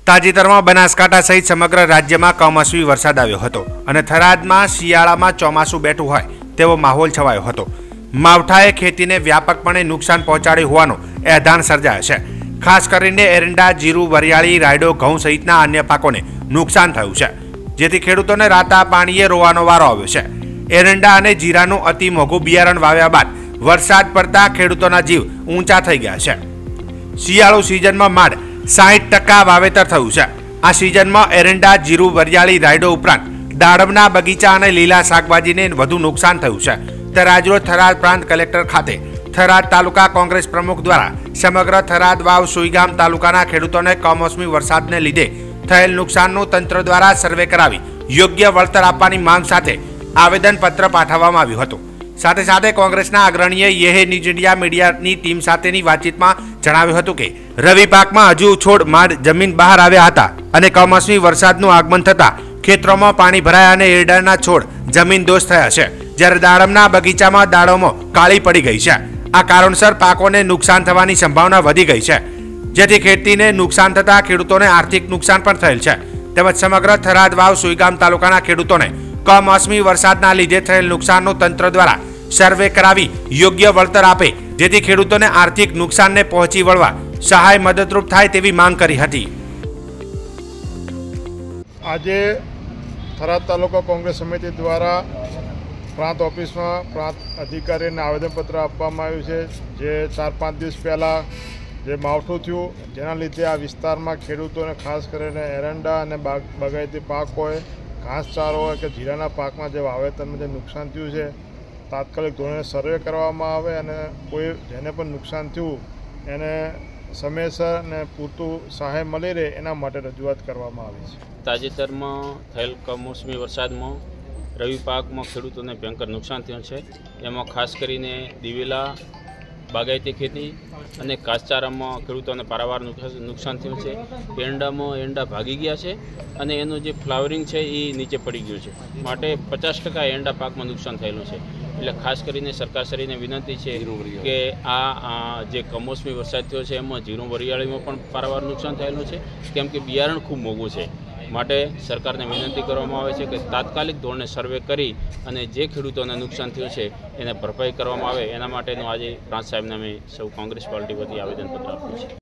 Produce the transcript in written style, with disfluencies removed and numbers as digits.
તાજેતરમાં બનાસકાંઠા સહિત સમગ્ર રાજ્યમાં કમોસમી વરસાદ આવ્યો હતો અને થરાદમાં શિયાળામાં ચોમાસું બેઠું હોય તેવો માહોલ છવાયો હતો। માવઠાએ ખેતીને વ્યાપકપણે નુકસાન પહોંચાડ્યું હોવાનો એધાણ સર્જાયો છે। ખાસ કરીને એરંડા, જીરું, વરિયાળી, રાયડો, ઘઉં સહિતના અન્ય પાકોને નુકસાન થયું છે, જેથી ખેડૂતોને રાતા પાણીએ રોવાનો વારો આવ્યો છે। એરંડા અને જીરાનું અતિ મોંઘું બિયારણ વાવ્યા બાદ વરસાદ પડતા ખેડૂતોના જીવ ઊંચા થઈ ગયા છે। શિયાળુ સિઝનમાં માંડ 60% વાવેતર થયું છે। આ સિઝનમાં એરંડા, જીરું, વરિયાળી, રાયડો ઉપરાંત દાડમના બગીચા અને લીલા શાકભાજીને વધુ નુકસાન થયું છે। ત્યારે આજરોજ થરાદ પ્રાંત કલેક્ટર ખાતે થરાદ તાલુકા કોંગ્રેસ પ્રમુખ દ્વારા સમગ્ર થરાદ, વાવ, સુઈગામ તાલુકાના ખેડૂતોને કમોસમી વરસાદને લીધે થયેલ નુકસાનનું તંત્ર દ્વારા સર્વે કરાવી યોગ્ય વળતર આપવાની માંગ સાથે આવેદનપત્ર પાઠવવામાં આવ્યું હતું। સાથે સાથે કોંગ્રેસના અગ્રણીએ યેહે ન્યૂઝ ઇન્ડિયા મીડિયાની ટીમ સાથેની વાતચીતમાં જણાવ્યું હતું કે રવિ પાકમાં હજુ છોડ માંડ જમીન બહાર આવ્યા હતા અને કમોસમી વરસાદનું આગમન થતાં ખેતરોમાં પાણી ભરાયા અને એરડાના છોડ જમીન દોષ થયા છે, જ્યારે દાડમના બગીચામાં દાડમો કાળી પડી ગઈ છે। આ કારણસર પાકોને નુકસાન થવાની સંભાવના વધી ગઈ છે, જેથી ખેતીને નુકસાન થતાં ખેડૂતોને આર્થિક નુકસાન પણ થયેલ છે। તેમજ સમગ્ર થરાદ, વાવ, સુઈગામ તાલુકાના ખેડૂતોને કમોસમી વરસાદના લીધે થયેલ નુકસાનનું તંત્ર દ્વારા સર્વે કરાવી યોગ્ય વળતર આપે, જેથી ખેડૂતોને આર્થિક નુકસાનને પહોંચી વળવા સહાય મદદરૂપ થાય તેવી માંગ કરી હતી। આજે થરાદ તાલુકા કોંગ્રેસ સમિતિ દ્વારા પ્રાંત ઓફિસમાં પ્રાંત અધિકારીને આવેદનપત્ર આપવામાં આવ્યું છે, જે 4-5 દિવસ પહેલાં જે માવઠું થયું જેના લીધે આ વિસ્તારમાં ખેડૂતોને ખાસ કરીને એરંડા અને બાગાયતી પાક હોય, ઘાસચારો હોય કે જીરાના પાકમાં જે વાવેતરમાં જે નુકસાન થયું છે, તાત્કાલિક ધોરણે સર્વે કરવામાં આવે અને કોઈ જેને પણ નુકસાન થયું એને સમયસર અને પૂરતું સહાય મળી રહે એના માટે રજૂઆત કરવામાં આવી છે। તાજેતરમાં થયેલ કમોસમી વરસાદમાં રવિ પાકમાં ખેડૂતોને ભયંકર નુકસાન થયું છે। એમાં ખાસ કરીને દિવેલા, બાગાયતી ખેતી અને ઘાસચારામાં ખેડૂતોને પારાવાર નુકસાન થયું છે। એરંડા ભાગી ગયા છે અને એનું જે ફ્લાવરિંગ છે એ નીચે પડી ગયું છે, માટે 50% એરંડા પાકમાં નુકસાન થયેલું છે। એટલે ખાસ કરીને સરકારશ્રીને વિનંતી છે કે આ જે કમોસમી વરસાદ થયો છે એમાં જીરું, વરિયાળીમાં પણ પારાવાર નુકસાન થયેલું છે, કેમ કે બિયારણ ખૂબ મોંઘું છે। માટે સરકારને વિનંતી કરવામાં આવે છે કે તાત્કાલિક ધોરણે સર્વે કરી અને જે ખેડૂતોને નુકસાન થયું છે એને ભરપાઈ કરવામાં આવે, એના માટેનું આજે પ્રાંત સાહેબને અમે સૌ કોંગ્રેસ પાર્ટી વતી આવેદનપત્ર આપ્યું છે।